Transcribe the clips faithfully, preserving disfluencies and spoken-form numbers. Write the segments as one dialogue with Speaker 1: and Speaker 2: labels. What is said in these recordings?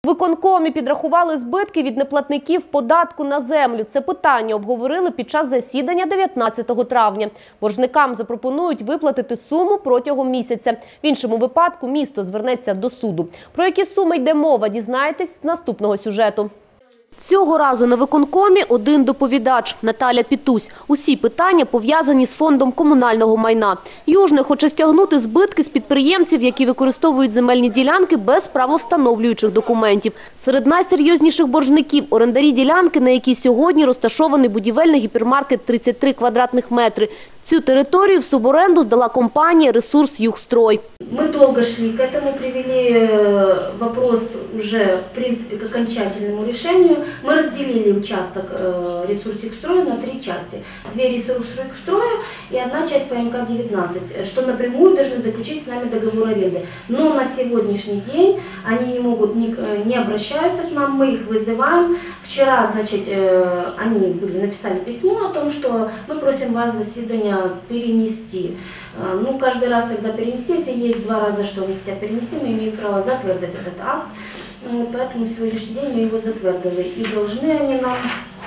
Speaker 1: Виконкомі підрахували збитки від неплатників податку на землю. Це питання обговорили під час засідання дев'ятнадцятого травня. Боржникам запропонують виплатити суму протягом місяця. В іншому випадку місто звернеться до суду. Про які суми йде мова, дізнаєтесь з наступного сюжету. Цього разу на виконкомі один доповідач – Наталя Пітусь. Усі питання пов'язані з фондом комунального майна. Южне хоче стягнути збитки з підприємців, які використовують земельні ділянки без правовстановлюючих документів. Серед найсерйозніших боржників – орендарі ділянки, на якій сьогодні розташований будівельний гіпермаркет тридцять три квадратних метри. Цю територію в суборенду здала компанія «Ресурс Югстрой».
Speaker 2: Мы долго шли к этому, привели вопрос уже, в принципе, к окончательному решению. Мы разделили участок «Ресурс Югстроя» на три части. Две «Ресурс Югстроя» и одна часть по эм ка девятнадцать, что напрямую должны заключить с нами договор аренды. Но на сегодняшний день они не могут, не, не обращаются к нам, мы их вызываем. Вчера, значит, они были, написали письмо о том, что мы просим вас заседание перенести. Ну, каждый раз, когда перенести, если есть два раза, что они хотят перенести, мы имеем право затвердить этот акт. Вот, поэтому в сегодняшний день мы его затвердили. И должны они нам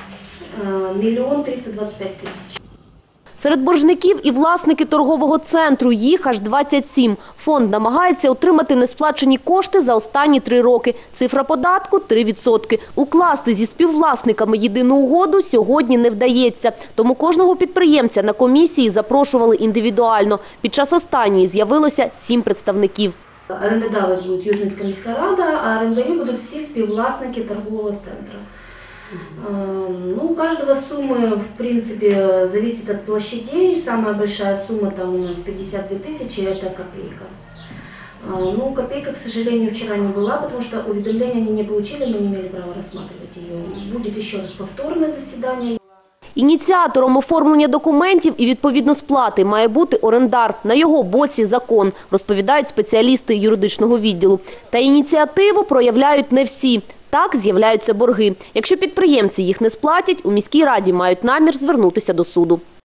Speaker 2: миллион триста двадцать пять тысяч.
Speaker 1: Серед боржників і власники торгового центру, їх аж двадцять сім. Фонд намагається отримати несплачені кошти за останні три роки. Цифра податку – три відсотки. Укласти зі співвласниками єдину угоду сьогодні не вдається. Тому кожного підприємця на комісії запрошували індивідуально. Під час останньої з'явилося сім представників.
Speaker 2: Орендодавець буде Южницька міська рада, а орендарі будуть всі співвласники торгового центру. Ну, у каждого суммы, в принципе, зависит от площадей. Самая большая сумма там у нас пятьдесят две тысячи, это копейка. Ну, копейка, к сожалению, вчера не была, потому что уведомления они не получили, мы не имели права рассматривать ее. Будет еще раз повторное заседание.
Speaker 1: Ініціатором оформлення документів і, відповідно, сплати має бути орендар. На його боці закон, розповідають спеціалісти юридичного відділу. Та ініціативу проявляють не всі. Так з'являються борги. Якщо підприємці їх не сплатять, у міській раді мають намір звернутися до суду.